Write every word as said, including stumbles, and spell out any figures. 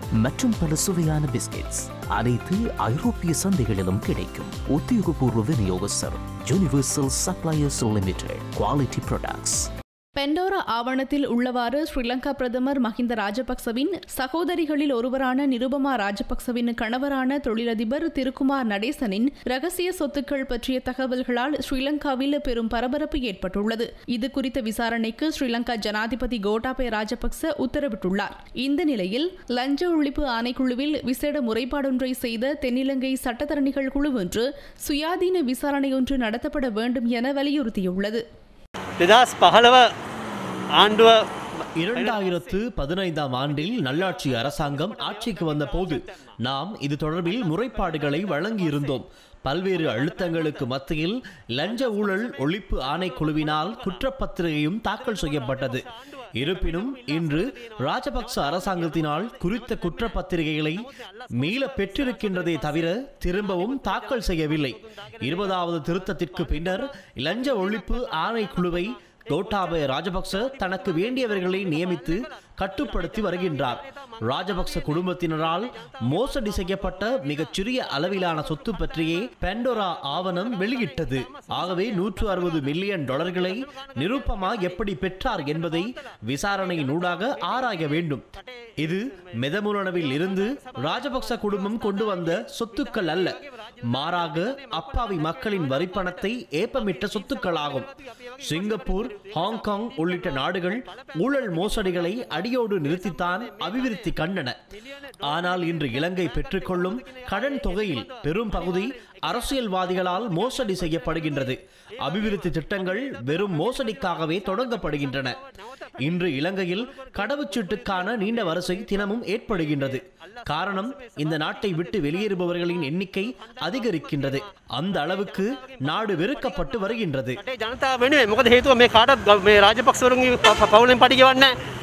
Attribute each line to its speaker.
Speaker 1: மற்றும் பல சுவையான பிஸ்கெட்ஸ் அனைத்து ஐரோப்பிய சந்தைகளிலும் கிடைக்கும். உத்தியோகபூர்வ விநியோகஸ்தர் universal suppliers limited. Quality products.
Speaker 2: Pandora ஆவணத்தில் உள்ளவாறு ஸ்ரீலங்கா பிரதமர் மஹிந்த ராஜபக்சவின் சகோதரிகளில் ஒருவரான நிருபமா ராஜபக்சவின் கணவரான தொழிலதிபர் திருக்குமார் நடேசனின் ரகசிய சொத்துக்கள் பற்றிய தகவல்களால் ஸ்ரீலங்காவில் பெரும் பரபரப்பு ஏற்பட்டுள்ளது. இது குறித்த விசாரணைக்கு ஸ்ரீலங்கா ஜனாதிபதி கோட்டாபய ராஜபக்ச உத்தரவிட்டுள்ளார். இந்த நிலையில் லஞ்ச ஒழிப்பு ஆணைக்குழுவில் விசேட முறைப்பாடொன்றை செய்த தென்னிலங்கை சட்டத்தரணிகள் குழு ஒன்று சுயாதீன விசாரணையொன்று நடத்தப்பட வேண்டும் என வலியுறுத்தியுள்ளது.
Speaker 3: இரண்டாயிரத்து பதினைந்தாம் ஆண்டில் நல்லாட்சி அரசாங்கம் ஆட்சிக்கு வந்த போது நாம் இது தொடர்பில் முறைப்பாடுகளை வழங்கியிருந்தோம். பல்வேறு அழுத்தங்களுக்கு மத்தியில் லஞ்ச ஊழல் ஒழிப்பு ஆணைக்குழுவினால் குற்றப்பத்திரிகையும் தாக்கல் செய்யப்பட்டது. இருப்பினும் இன்று ராஜபக்ச அரசாங்கத்தினால் குறித்த குற்றப்பத்திரிகைகளை மீள பெற்றிருக்கின்றதே தவிர திரும்பவும் தாக்கல் செய்யவில்லை. இருபதாவது திருத்தத்திற்கு பின்னர் லஞ்ச ஒழிப்பு ஆணைக்குழுவை கோட்டாபய ராஜபக்ச தனக்கு வேண்டியவர்களை நியமித்து கட்டுப்படுத்தி வருகின்றார். ராஜபக்ச குடும்பத்தினரால் மோசடி செய்யப்பட்ட மிகச்சிறிய அளவிலான சொத்து பற்றியே பெண்டோரா ஆவணம் வெளியிட்டது. ஆகவே நூற்று அறுபது மில்லியன் டாலர்களை நிருபமா எப்படி பெற்றார் என்பதை விசாரணையினூடாக ஆராய வேண்டும். இது மெதமுலனவில் இருந்து ராஜபக்ச குடும்பம் கொண்டு வந்த சொத்துக்கள் அல்ல, மாறாக அப்பாவி மக்களின் வரிப்பணத்தை ஏப்பமிட்ட சொத்துக்களாகும். சிங்கப்பூர், ஹாங்காங் உள்ளிட்ட நாடுகள் ஊழல் மோசடிகளை அடியோடு நிறுத்தித்தான் அபிவிருத்தி கண்டன. ஆனால் இன்று இலங்கை பெற்றுக்கொள்ளும் கடன் தொகையில் பெரும் பகுதி அரசியல்வாதிகளால் மோசடி செய்யப்படுகின்றது. அபிவிருத்தி திட்டங்கள் வெறும் மோசடிக்காகவே தொடங்கப்படுகின்றன. இன்று இலங்கையில் கடவுச்சீட்டுக்கான நீண்ட வரிசை தினமும் ஏற்படுகின்றது. காரணம், இந்த நாட்டை விட்டு வெளியேறுபவர்களின் எண்ணிக்கை அதிகரிக்கின்றது. அந்த அளவுக்கு நாடு வெறுக்கப்பட்டு வருகின்றது.